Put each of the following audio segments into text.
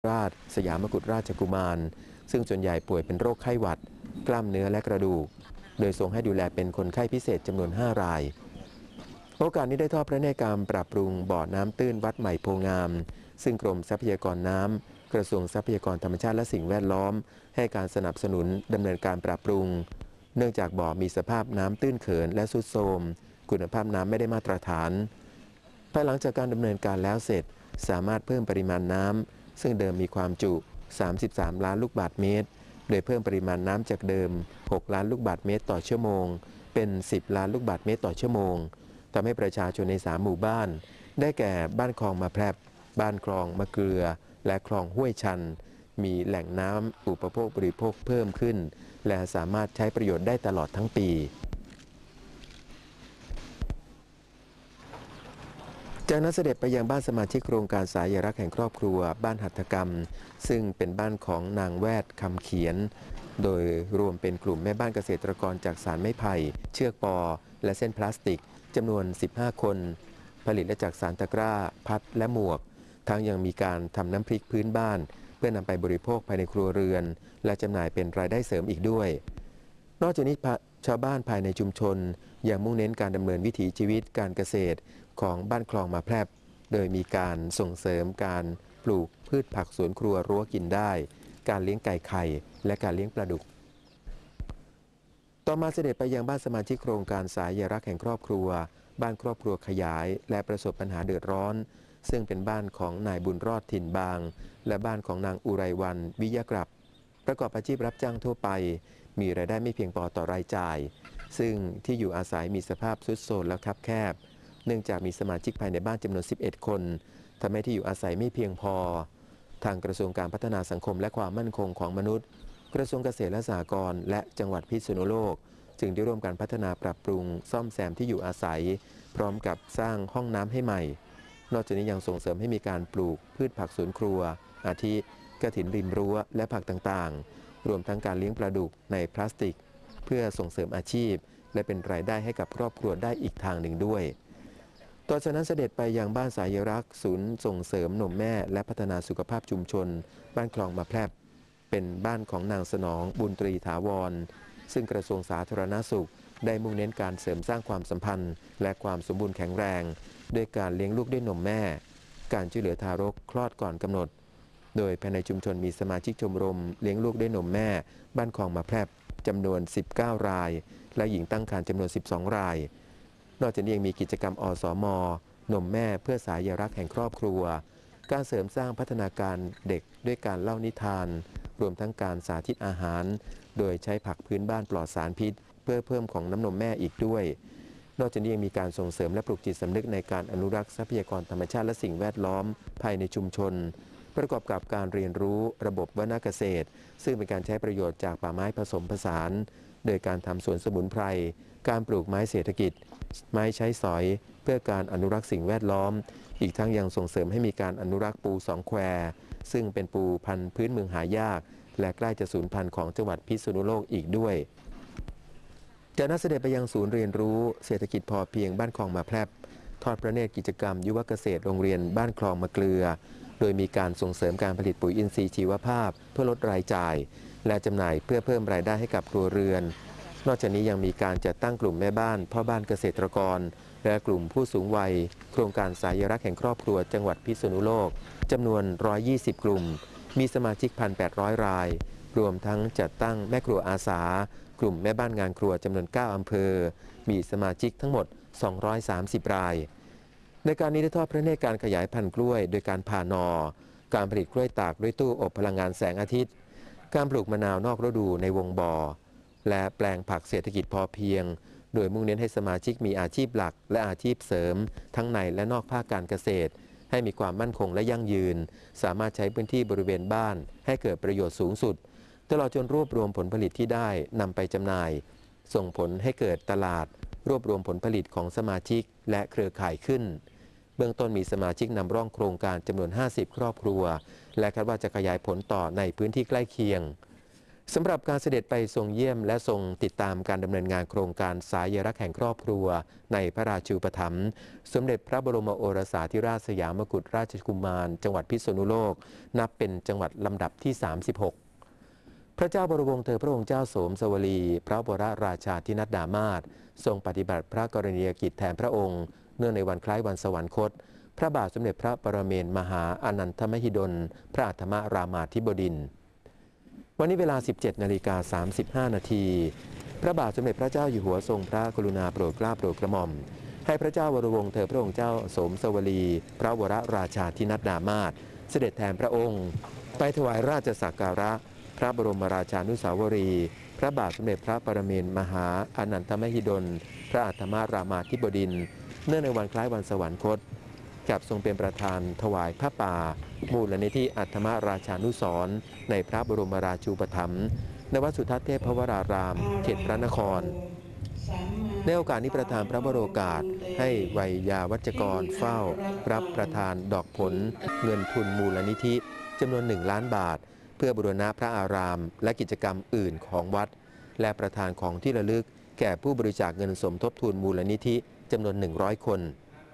ราชสยามกุฎราชกุมารซึ่งส่วนใหญ่ป่วยเป็นโรคไข้หวัดกล้ามเนื้อและกระดูกโดยทรงให้ดูแลเป็นคนไข้พิเศษจำนวน5 รายโอกาสนี้ได้ทอดพระเนตรการปรับปรุงบ่อน้ำตื้นวัดใหม่โพงามซึ่งกรมทรัพยากรน้ำกระทรวงทรัพยากรธรรมชาติและสิ่งแวดล้อมให้การสนับสนุนดำเนินการปรับปรุงเนื่องจากบ่อมีสภาพน้ำตื้นเขินและทรุดโทรมคุณภาพน้ำไม่ได้มาตรฐานภายหลังจากการดำเนินการแล้วเสร็จสามารถเพิ่มปริมาณน้ำซึ่งเดิมมีความจุ33 ล้านลูกบาศก์เมตรโดยเพิ่มปริมาณน้ำจากเดิม6 ล้านลูกบาศก์เมตรต่อชั่วโมงเป็น10 ล้านลูกบาศก์เมตรต่อชั่วโมงทำให้ประชาชนใน3 หมู่บ้านได้แก่บ้านคลองมะแพรบบ้านคลองมะเกลือและคลองห้วยชันมีแหล่งน้ำอุปโภคบริโภคเพิ่มขึ้นและสามารถใช้ประโยชน์ได้ตลอดทั้งปีจากนั้นเสด็จไปยังบ้านสมาชิกโครงการสายรักแห่งครอบครัวบ้านหัตถกรรมซึ่งเป็นบ้านของนางแวดคำเขียนโดยรวมเป็นกลุ่มแม่บ้านเกษตรกรจากสารไม้ไผ่เชือกปอและเส้นพลาสติกจำนวน15 คนผลิตและจากสารตะกร้าพัดและหมวกทั้งยังมีการทำน้ำพริกพื้นบ้านเพื่อนำไปบริโภคภายในครัวเรือนและจำหน่ายเป็นรายได้เสริมอีกด้วยนอกจากนี้ชาวบ้านภายในชุมชนยังมุ่งเน้นการดำเนินวิถีชีวิตการเกษตรของบ้านคลองมาแพรบโดยมีการส่งเสริมการปลูกพืชผักสวนครัวรั้วกินได้การเลี้ยงไก่ไข่และการเลี้ยงปลาดุกต่อมาเสด็จไปยังบ้านสมาชิกโครงการสายรักแห่งครอบครัวบ้านครอบครัวขยายและประสบปัญหาเดือดร้อนซึ่งเป็นบ้านของนายบุญรอดถิ่นบางและบ้านของนางอุไรวันวิยกลับประกอบอาชีพรับจ้างทั่วไปมีรายได้ไม่เพียงพอต่อรายจ่ายซึ่งที่อยู่อาศัยมีสภาพทรุดโทรมและคับแคบเนื่องจากมีสมาชิกภายในบ้านจำนวน11 คนทำให้ที่อยู่อาศัยไม่เพียงพอทางกระทรวงการพัฒนาสังคมและความมั่นคงของมนุษย์กระทรวงเกษตรและสหกรณ์และจังหวัดพิษณุโลกจึงได้ร่วมกันพัฒนาปรับปรุงซ่อมแซมที่อยู่อาศัยพร้อมกับสร้างห้องน้ำให้ใหม่นอกจากนี้ยังส่งเสริมให้มีการปลูกพืชผักสวนครัวอาทิกฐินริมรั้วและผักต่างๆรวมทั้งการเลี้ยงปลาดุกในพลาสติกเพื่อส่งเสริมอาชีพและเป็นรายได้ให้กับครอบครัวได้อีกทางหนึ่งด้วยต่อจากนั้นเสด็จไปยังบ้านสายรักศูนย์ส่งเสริมนมแม่และพัฒนาสุขภาพชุมชนบ้านคลองมะแพรบเป็นบ้านของนางสนองบุญตรีถาวรซึ่งกระทรวงสาธารณสุขได้มุ่งเน้นการเสริมสร้างความสัมพันธ์และความสมบูรณ์แข็งแรงด้วยการเลี้ยงลูกด้วยนมแม่การช่วยเหลือทารกคลอดก่อนกำหนดโดยภายในชุมชนมีสมาชิกชมรมเลี้ยงลูกด้วยนมแม่บ้านคลองมะแพรบจำนวน19 รายและหญิงตั้งครรภ์จำนวน12 รายนอกจากนี้ยังมีกิจกรรมอสม.นมแม่เพื่อสายรักแห่งครอบครัวการเสริมสร้างพัฒนาการเด็กด้วยการเล่านิทานรวมทั้งการสาธิตอาหารโดยใช้ผักพื้นบ้านปลอดสารพิษเพื่อเพิ่มของน้ำนมแม่อีกด้วยนอกจากนี้ยังมีการส่งเสริมและปลุกจิตสำนึกในการอนุรักษ์ทรัพยากรธรรมชาติและสิ่งแวดล้อมภายในชุมชนประกอบกับการเรียนรู้ระบบวนาเกษตรซึ่งเป็นการใช้ประโยชน์จากป่าไม้ผสมผสานโดยการทำสวนสมุนไพรการปลูกไม้เศรษฐกิจไม้ใช้สอยเพื่อการอนุรักษ์สิ่งแวดล้อมอีกทั้งยังส่งเสริมให้มีการอนุรักษ์ปูสองแควซึ่งเป็นปูพันธุ์พื้นเมืองหายากและใกล้จะสูญพันธุ์ของจังหวัดพิษณุโลกอีกด้วยจากนั้นเสด็จไปยังศูนย์เรียนรู้เศรษฐกิจพอเพียงบ้านคลองมะแพรบทอดพระเนตรกิจกรรมยุวเกษตรโรงเรียนบ้านคลองมะเกลือโดยมีการส่งเสริมการผลิตปุ๋ยอินทรีย์ชีวภาพเพื่อลดรายจ่ายและจำหน่ายเพื่อเพิ่มรายได้ให้กับครัวเรือนนอกจากนี้ยังมีการจัดตั้งกลุ่มแม่บ้านพ่อบ้านเกษตรกรและกลุ่มผู้สูงวัยโครงการสายรักแห่งครอบครัวจังหวัดพิษณุโลกจำนวน120 กลุ่มมีสมาชิก 1,800 รายรวมทั้งจัดตั้งแม่ครัวอาสากลุ่มแม่บ้านงานครัวจำนวน9 อำเภอมีสมาชิกทั้งหมด230 รายในการนี้ได้ทอดพระเนตรการขยายพันธุ์กล้วยโดยการผ่าหน่อการผลิตกล้วยตากด้วยตู้อบพลังงานแสงอาทิตย์การปลูกมะนาวนอกฤดูในวงบ่อและแปลงผักเศรษฐกิจพอเพียงโดยมุ่งเน้นให้สมาชิกมีอาชีพหลักและอาชีพเสริมทั้งในและนอกภาคการเกษตรให้มีความมั่นคงและยั่งยืนสามารถใช้พื้นที่บริเวณบ้านให้เกิดประโยชน์สูงสุดตลอดจนรวบรวมผลผลิตที่ได้นำไปจำหน่ายส่งผลให้เกิดตลาดรวบรวมผลผลิตของสมาชิกและเครือข่ายขึ้นเบื้องต้นมีสมาชิกนำร่องโครงการจำนวน50 ครอบครัวและคาดว่าจะขยายผลต่อในพื้นที่ใกล้เคียงสำหรับการเสด็จไปทรงเยี่ยมและทรงติดตามการดำเนินงานโครงการสายรักแห่งครอบครัวในพระราชูปถัมภ์สมเด็จพระบรมโอรสาธิราชสยามกุฎราชกุมารจังหวัดพิษณุโลกนับเป็นจังหวัดลำดับที่ 36 พระเจ้าบรมวงศ์เธอพระองค์เจ้าโสมสวลีพระบรมราชาธินัดดามาศทรงปฏิบัติพระกรณียกิจแทนพระองค์เนื่องในวันคล้ายวันสวรรคตพระบาทสมเด็จพระปรเมนทรมหาอนันทมหิดลพระอัฏฐมรามาธิบดินทร์วันนี้เวลา 17:35 นาทีพระบาทสมเด็จพระเจ้าอยู่หัวทรงพระกรุณาโปรดเกล้าโปรดกระหม่อมให้พระเจ้าวรวงศ์เธอพระองค์เจ้าโสมสวลีพระวรราชาธินัดดามาศเสด็จแทนพระองค์ไปถวายราชสักการะพระบรมราชานุสาวรีย์พระบาทสมเด็จพระปรเมนทรมหาอนันทมหิดลพระอัฏฐมรามาธิบดินทร์เนื่องในวันคล้ายวันสวรรคตกับทรงเป็นประธานถวายผ้าป่ามูลนิธิอัฏฐมราชานุสรณ์ในพระบรมราชูปถัมภ์ในวัดสุทัศน์เทพวรารามเขตพระนครในโอกาสนี้ประธานพระบรมโอกาสให้ไวยาวัจกรเฝ้ารับประทานดอกผลเงินทุนมูลนิธิจำนวน1 ล้านบาทเพื่อบูรณะพระอารามและกิจกรรมอื่นของวัดและประธานของที่ระลึกแก่ผู้บริจาคเงินสมทบทุนมูลนิธิจำนวน100 คน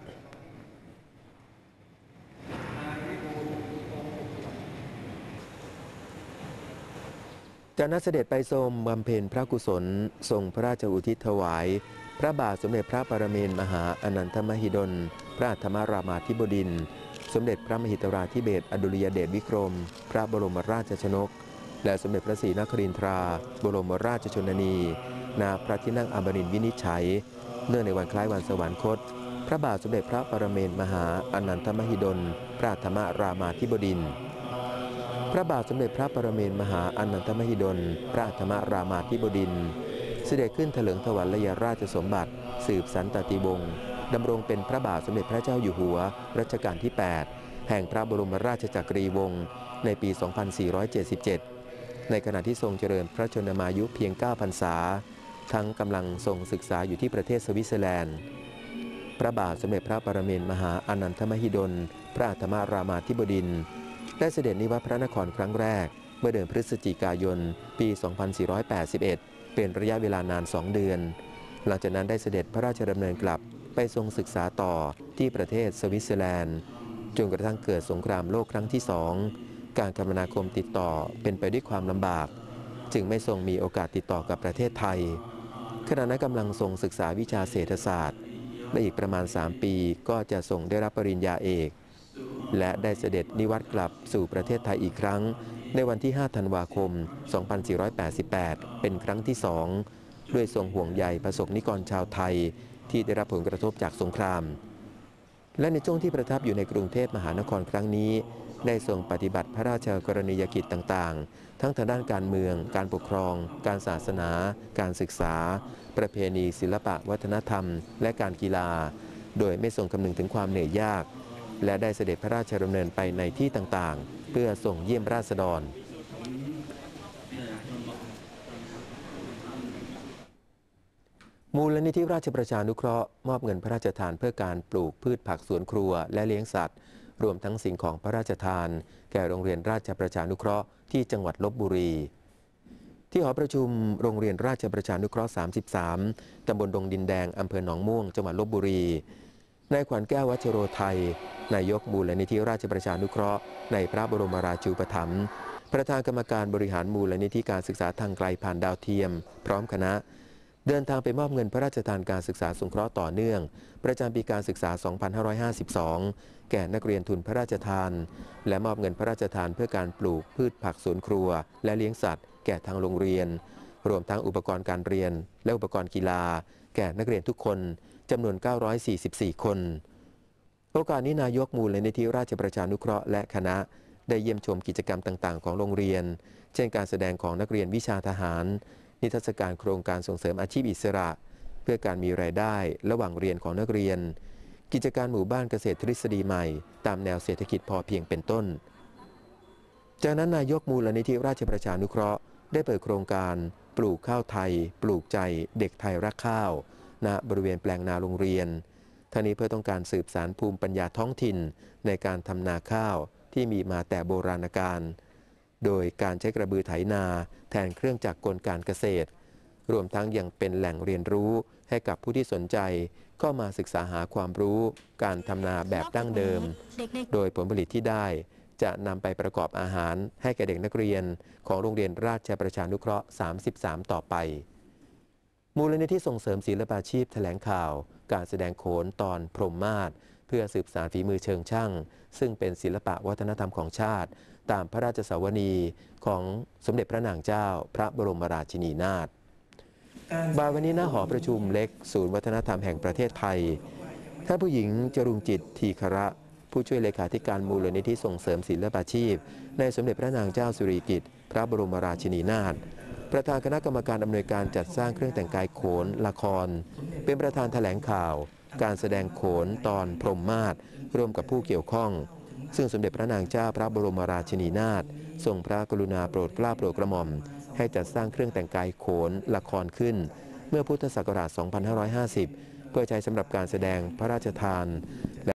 จากนั้นเสด็จไปทรงบำเพ็ญพระกุศลทรงพระราชอุทิศถวายพระบาทสมเด็จพระปรเมนทรมหาอนันทมหิดลพระอัฏฐมรามาธิบดินทร์สมเด็จพระมหิดลราธิเบศรอดุลยเดชวิกรมพระบรมราชชนกและสมเด็จพระศรีนครินทราบรมราชชนนีณพระที่นั่งอมรินทร์วินิจฉัยเนื่องในวันคล้ายวันสวรรคตพระบาทสมเด็จพระปรเมนทรมหาอนันทมหิดลพระอัฏฐมรามาธิบดินทร์พระบาทสมเด็จพระปรเมนทรมหาอนันทมหิดลพระอัฏฐมรามาธิบดินทร์เสด็จขึ้นถลิงถวัลยราชสมบัติสืบสันตติวงศ์ดำรงเป็นพระบาทสมเด็จพระเจ้าอยู่หัวรัชกาลที่ 8 แห่งพระบรมราชจักรีวงศ์ในปี 2477 ในขณะที่ทรงเจริญพระชนมายุเพียง 9 พรรษาทั้งกำลังทรงศึกษาอยู่ที่ประเทศสวิตเซอร์แลนด์พระบาทสมเด็จพระปรเมนทรมหาอนันทมหิดลพระอัฏฐมรามาธิบดินทร์ได้เสด็จนิวัตรพระนครครั้งแรกเมื่อเดือนพฤศจิกายน ปี 2481 เป็นระยะเวลานาน 2 เดือน หลังจากนั้นได้เสด็จพระราชดำเนินกลับไปทรงศึกษาต่อที่ประเทศสวิตเซอร์แลนด์จนกระทั่งเกิดสงครามโลกครั้งที่ 2 การคมนาคมติดต่อเป็นไปด้วยความลำบากจึงไม่ทรงมีโอกาสติดต่อกับประเทศไทยขณะนั้นกำลังทรงศึกษาวิชาเศรษฐศาสตร์และอีกประมาณ 3 ปีก็จะทรงได้รับปริญญาเอกและได้เสด็จนิวัตรกลับสู่ประเทศไทยอีกครั้งในวันที่ 5 ธันวาคม 2488 เป็นครั้งที่ 2 ด้วยทรงห่วงใยประสบนิกรชาวไทยที่ได้รับผลกระทบจากสงครามและในช่วงที่ประทับอยู่ในกรุงเทพมหานครครั้งนี้ได้ทรงปฏิบัติพระราชกรณียกิจต่างๆทั้งทางด้านการเมืองการปกครองการศาสนาการศึกษาประเพณีศิลปะวัฒนธรรมและการกีฬาโดยไม่ทรงคำนึงถึงความเหนื่อยยากและได้เสด็จพระราชดำเนินไปในที่ต่างๆเพื่อส่งเยี่ยมราษฎรมูลนิธิราชประชานุเคราะห์มอบเงินพระราชทานเพื่อการปลูกพืชผักสวนครัวและเลี้ยงสัตว์รวมทั้งสิ่งของพระราชทานแก่โรงเรียนราชประชานุเคราะห์ที่จังหวัดลพบุรีที่หอประชุมโรงเรียนราชประชานุเคราะห์ 33 ตำบลดงดินแดงอำเภอหนองม่วงจังหวัดลพบุรีนายขวัญแก้ววัชโรไทยนายกมูลนิธิราชประชานุเคราะห์ในพระบรมราชูปถัมภ์ประธานกรรมการบริหารมูลนิธิการศึกษาทางไกลผ่านดาวเทียมพร้อมคณะเดินทางไปมอบเงินพระราชทานการศึกษาสงเคราะห์ต่อเนื่องประจำปีการศึกษา 2552 แก่นักเรียนทุนพระราชทานและมอบเงินพระราชทานเพื่อการปลูกพืชผักสวนครัวและเลี้ยงสัตว์แก่ทางโรงเรียนรวมทั้งอุปกรณ์การเรียนและอุปกรณ์กีฬาแก่นักเรียนทุกคนจำนวน 944 คนโอกาสนี้นายกมูลนิธิราชประชานุเคราะห์และคณะได้เยี่ยมชมกิจกรรมต่างๆของโรงเรียนเช่นการแสดงของนักเรียนวิชาทหารนิทรรศการโครงการส่งเสริมอาชีพอิสระเพื่อการมีรายได้ระหว่างเรียนของนักเรียนกิจการหมู่บ้านเกษตรทฤษฎีใหม่ตามแนวเศรษฐกิจพอเพียงเป็นต้นจากนั้นนายกมูลนิธิราชประชานุเคราะห์ได้เปิดโครงการปลูกข้าวไทยปลูกใจเด็กไทยรักข้าวณบริเวณแปลงนาโรงเรียนทั้งนี้เพื่อต้องการสืบสานภูมิปัญญาท้องถิ่นในการทำนาข้าวที่มีมาแต่โบราณกาลโดยการใช้กระบือไถนาแทนเครื่องจักรกลการเกษตรรวมทั้งยังเป็นแหล่งเรียนรู้ให้กับผู้ที่สนใจเข้ามาศึกษาหาความรู้การทำนาแบบดั้งเดิมโดยผลผลิตที่ได้จะนำไปประกอบอาหารให้แก่เด็กนักเรียนของโรงเรียนราชประชานุเคราะห์ 33 ต่อไปมูลนิธิส่งเสริมศิลปาชีพแถลงข่าวการแสดงโขนตอนพรหมมาศเพื่อสืบสานฝีมือเชิงช่างซึ่งเป็นศิลปะวัฒนธรรมของชาติตามพระราชสวนีของสมเด็จพระนางเจ้าพระบรมราชินีนาถบ่ายวันนี้ณหอประชุมเล็กศูนย์วัฒนธรรมแห่งประเทศไทยท่านผู้หญิงจรุงจิตทีคระผู้ช่วยเลขาธิการมูลนิธิส่งเสริมศิลปาชีพในสมเด็จพระนางเจ้าสิริกิติ์พระบรมราชินีนาถประธานคณะกรรมการอำนวยการจัดสร้างเครื่องแต่งกายโขนละครเป็นประธานแถลงข่าวการแสดงโขนตอนพรหมมาศร่วมกับผู้เกี่ยวข้องซึ่งสมเด็จพระนางเจ้าพระบรมราชินีนาถทรงพระกรุณาโปรดเกล้าโปรดกระหม่อมให้จัดสร้างเครื่องแต่งกายโขนละครขึ้นเมื่อพุทธศักราช 2550 เพื่อใช้สำหรับการแสดงพระราชทาน